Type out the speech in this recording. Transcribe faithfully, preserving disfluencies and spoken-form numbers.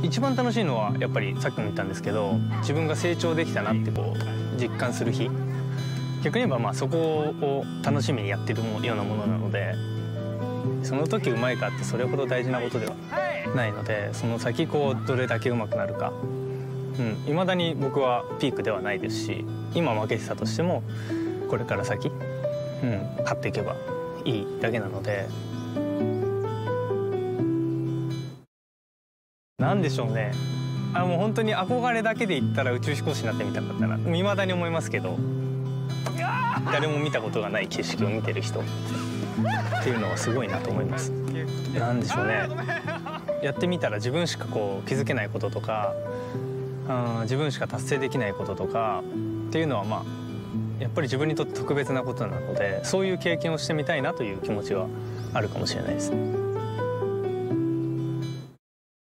一番楽しいのはやっぱりさっきも言ったんですけど、自分が成長できたなってこう実感する日。逆に言えばまあそこを楽しみにやってるようなものなので、その時うまいかってそれほど大事なことではないので、その先こうどれだけうまくなるか、うん、未だに僕はピークではないですし、今負けてたとしてもこれから先、うん、勝っていけばいいだけなので。なんでしょうね、あもう本当に憧れだけで言ったら宇宙飛行士になってみたかったな、未だに思いますけど、誰も見たことがない景色を見てる人っていうのはすごいなと思います。なんでしょうね、やってみたら自分しかこう気づけないこととか、あ自分しか達成できないこととかっていうのはまあやっぱり自分にとって特別なことなので、そういう経験をしてみたいなという気持ちはあるかもしれないですね。